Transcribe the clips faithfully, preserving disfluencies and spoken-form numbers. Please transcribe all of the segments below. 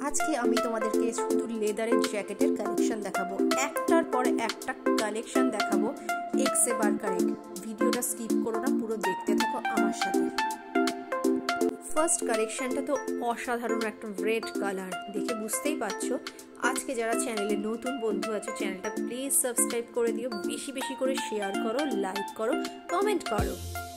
আজকে আমি তোমাদেরকে শুধু লেদারের জ্যাকেটের কালেকশন দেখাবো, একটার পর একটা কালেকশন দেখাবো এক্সে বার কারেক্ট। ভিডিওটা স্কিপ করো না, পুরো দেখতে থাকো আমার সাথে। ফার্স্ট কালেকশনটা তো অসাধারণ একটা রেড কালার, দেখে বুঝতেই পারছো। আজকে যারা চ্যানেলে নতুন বন্ধু আছে চ্যানেলটা প্লিজ সাবস্ক্রাইব করে দিও, বেশি বেশি করে শেয়ার করো, লাইক করো, কমেন্ট করো।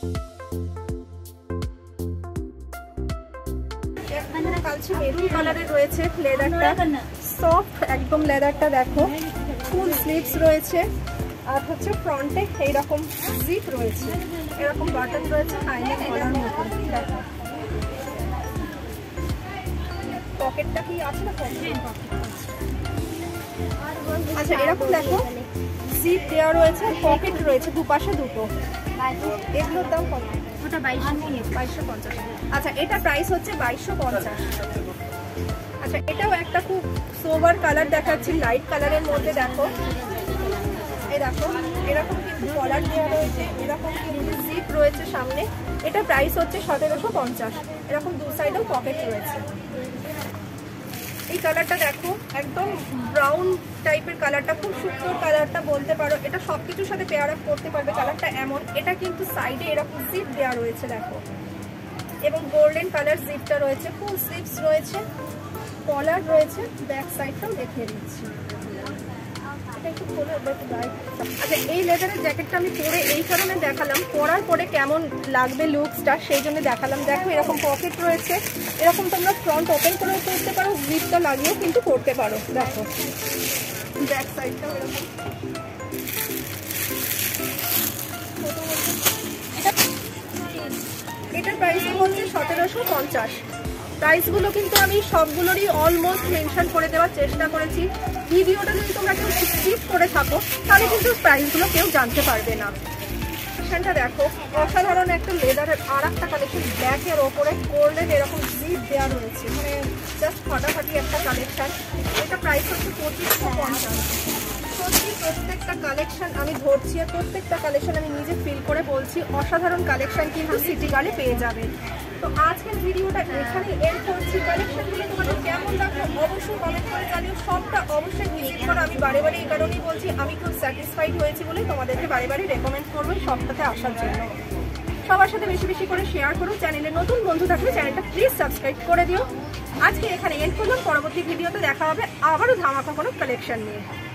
কালচে মেরুন কালারের রয়েছে লেদারটা, সফট একদম লেদারটা দেখো, ফুল স্লিভস রয়েছে আর হচ্ছে ফ্রন্টে এইরকম জিপ রয়েছে, এরকম বাটন রয়েছে হাইনেক কলার মতো। দেখো পকেটটা কি আছে না, আচ্ছা এরকম দেখো জিপ দেওয়া রয়েছে, পকেট রয়েছে দুপাশে দুটো। এগুলোর দাম কত? ওটা বাইশশো পঞ্চাশ। আচ্ছা এটা প্রাইস হচ্ছে বাইশশো পঞ্চাশ। আচ্ছা এটাও একটা খুব সোবার কালার দেখাচ্ছি, লাইট কালারের মধ্যে। দেখো এই দেখো এরকম কিন্তু কলার দেওয়া রয়েছে, এরকম কিন্তু জিপ রয়েছে সামনে। এটা প্রাইস হচ্ছে সতেরোশো পঞ্চাশ। এরকম দু সাইডেও পকেট রয়েছে। এই কালারটা দেখো একদম ব্রাউন টাইপের কালারটা, খুব সুন্দর কালারটা বলতে পারো। এটা সবকিছুর সাথে পেয়ার আপ করতে পারবে কালারটা এমন। এটা কিন্তু সাইডে এরকম জিপ দেওয়া রয়েছে দেখো, এবং গোল্ডেন কালার জিপটা রয়েছে, ফুল স্লিভস রয়েছে, কলার রয়েছে। ব্যাক সাইডটাও দেখিয়ে দিচ্ছি। আচ্ছা এই লেদারের জ্যাকেটটা আমি পরে এই কারণে দেখালাম, পরার পরে কেমন লাগবে লুকসটা সেই জন্য দেখালাম। দেখো এরকম পকেট রয়েছে, এরকম তোমরা ফ্রন্ট ওপেন করেও করতে পারো, জিপটা লাগিয়েও কিন্তু করতে পারো। দেখো ব্যাক সাইডটাও এরকম। এটার প্রাইস হচ্ছে সতেরোশো পঞ্চাশ। প্রাইসগুলো কিন্তু আমি সবগুলোরই অলমোস্ট মেনশন করে দেওয়ার চেষ্টা করেছি। ভিডিওটা যদি তোমরা কেউ স্কিপ করে থাকো তাহলে কিন্তু প্রাইসগুলো কেউ জানতে পারবে না। কালেকশনটা দেখো অসাধারণ একটা লেদারের আর একটা কালেকশন, ব্ল্যাকের ওপরে গোল্ডেন এরকম জিপ দেওয়া রয়েছে, মানে জাস্ট ফাটাফাটি একটা কালেকশন। এটা প্রাইস হচ্ছে পঁচিশশো পঞ্চাশ। সত্যি প্রত্যেকটা কালেকশন আমি ধরছি আর প্রত্যেকটা কালেকশন আমি নিজে ফিল করে বলছি, অসাধারণ কালেকশন কিন্তু সিটি গার্লে পেয়ে যাবে। তো আজকের ভিডিওটা এখানে এন্ড করছি। কালেকশনগুলো তোমাদের কেমন লাগলো অবশ্যই কমেন্ট করে জানিও। সবটা অবশ্যই ভিজিট করো। আমি বারে বারে এই কারণেই বলছি, আমি খুব স্যাটিসফাইড হয়েছি বলেই তোমাদেরকে বারে বারে রেকমেন্ড করবো সবটাতে আসার জন্য। সবার সাথে বেশি বেশি করে শেয়ার করো। চ্যানেলে নতুন বন্ধু থাকলে চ্যানেলটা প্লিজ সাবস্ক্রাইব করে দিও। আজকে এখানে এন্ড করলাম, পরবর্তী ভিডিওতে দেখা হবে আবারও ধামাকা কোনো কালেকশন নিয়ে।